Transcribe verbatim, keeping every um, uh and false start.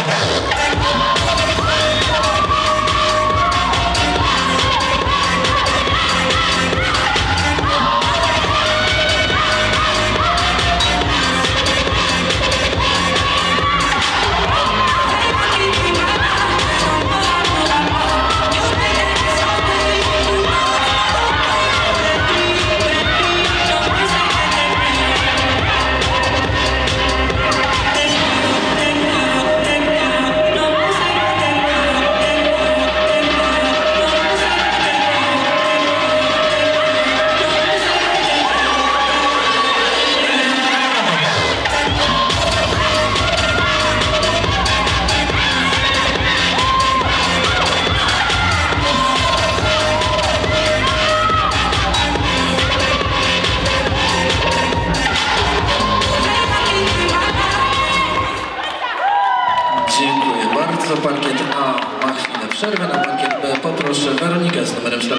Parkiet A ma chwilę przerwy, na parkiet B poproszę Weronikę z numerem czternaście.